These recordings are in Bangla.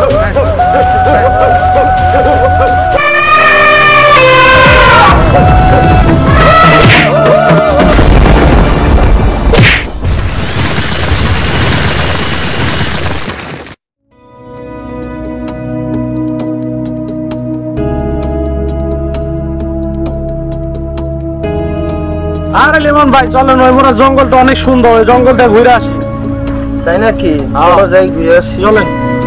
আরে লিমন ভাই চলেন, ওই পুরো জঙ্গলটা অনেক সুন্দর, ওই জঙ্গলটা ঘুরে আসি। তাই নাকি? যাই ঘুরে আসি, চলেন।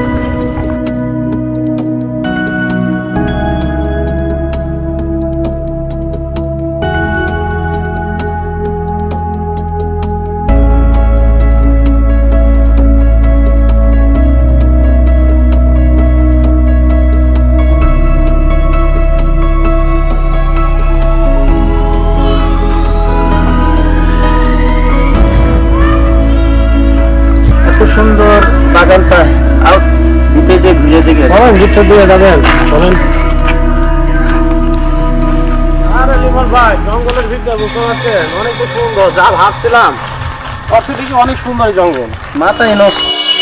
সুন্দর বাগানটা, আর ভিতরে যে ঘুরে দিকে ভিতর দিয়ে যাবেন, চলেন। আরে লিমন ভাই জঙ্গলের ভিতরে বুঝতে পারছেন অনেক সুন্দর, যা ভাবছিলাম অসুবিধা অনেক সুন্দর জঙ্গল, মাথায় নষ্ট।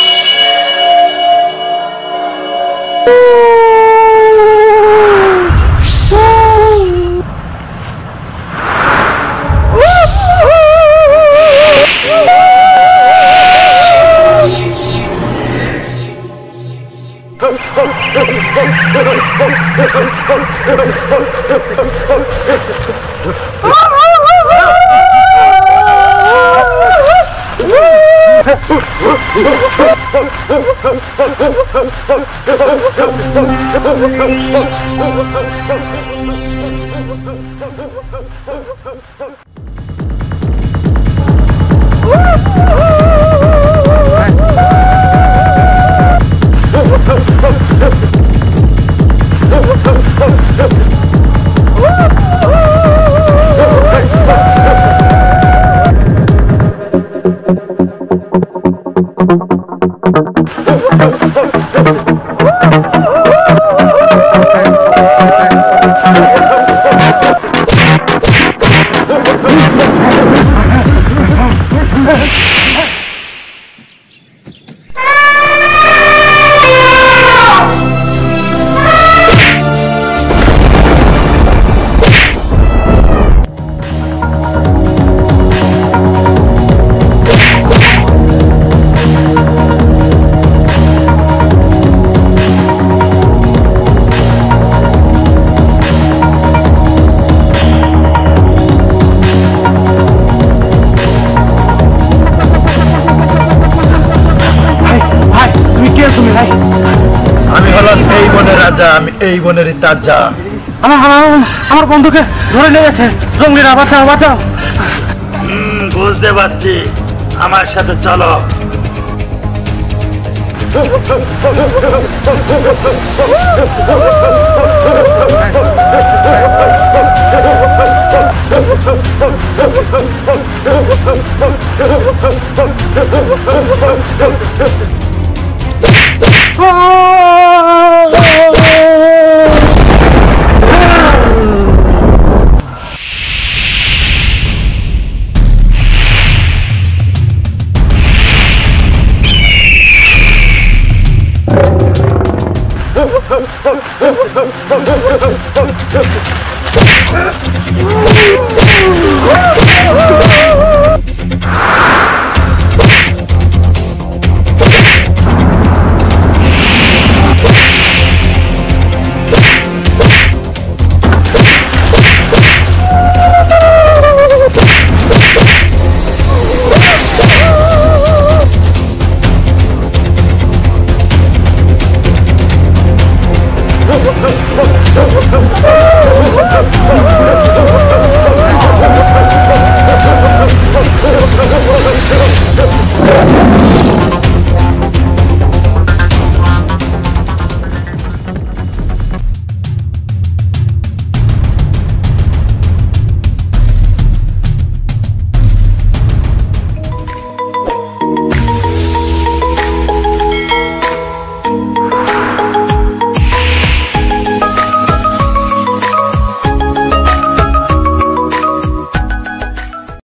আমি এই বনেরই তাজা। আমার বন্ধুকে ধরে নিয়ে গেছে জঙ্গলিরা, বাঁচাও বাঁচাও। বুঝতে পারছি, আমার সাথে চলো।